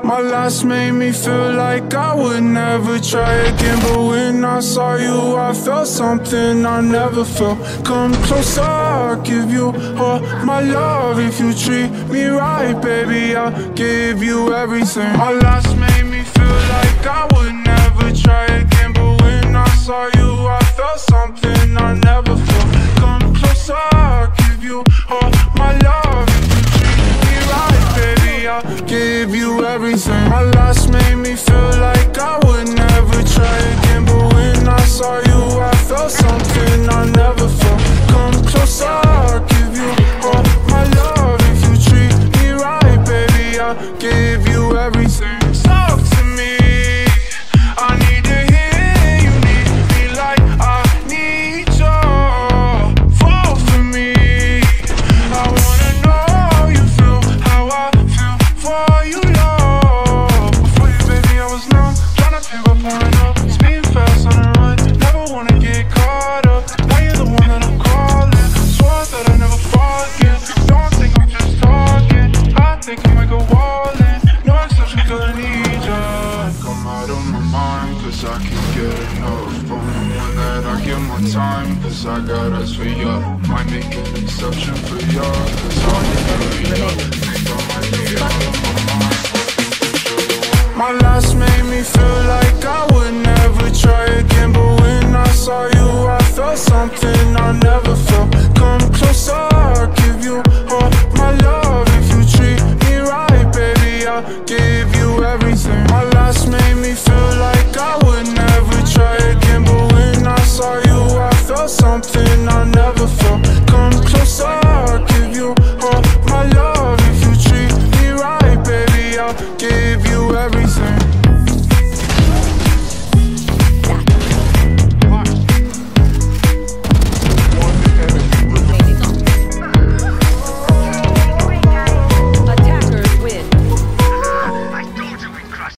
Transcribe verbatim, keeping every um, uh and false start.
My last made me feel like I would never try again, but when I saw you I felt something I never felt. Come closer, I'll give you all my love. If you treat me right, baby, I'll give you everything. My last made me feel like I would never try again, but when I saw you I felt something I never felt. Come closer, I'll give you all my love. If you treat me right, baby, I'll give you everything. My last made me feel like I would never try again, but when I saw you I felt something I never felt. Come closer, I'll give you all my love. If you treat me right, baby, I'll give you everything. Talk to me, I need to hear you need me like I need you. Fall for me, I wanna know how you feel, how I feel for you, love. Before you, baby, I was numb, tryna pick up on it up, speeding fast on the run, never wanna get caught up. Now you're the one that I'm calling, swore that I never forget. Don't think I'm just talking, I think I might go all in. No exception, 'cause I need ya. I'm out of my mind, 'cause I can't get enough. From the one that I give my time, 'cause I got eyes for ya. Might make an exception for ya, 'cause I need ya.